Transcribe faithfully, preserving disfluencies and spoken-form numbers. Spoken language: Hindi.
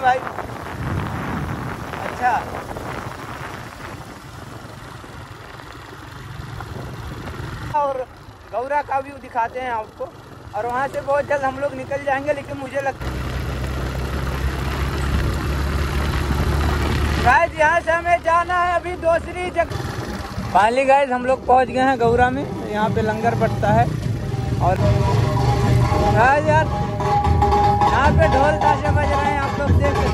भाई। अच्छा और गौरा का व्यू दिखाते हैं आपको, और वहाँ से बहुत जल्द हम लोग निकल जाएंगे, लेकिन मुझे लगता है गाइस यहाँ से हमें जाना है अभी दूसरी जगह। फाइनली गाइस हम लोग पहुँच गए हैं गौरा में, यहाँ पे लंगर पड़ता है। और यार यहाँ पे ढोल ताशे बज रहे हैं, आप लोग देख सकते हैं।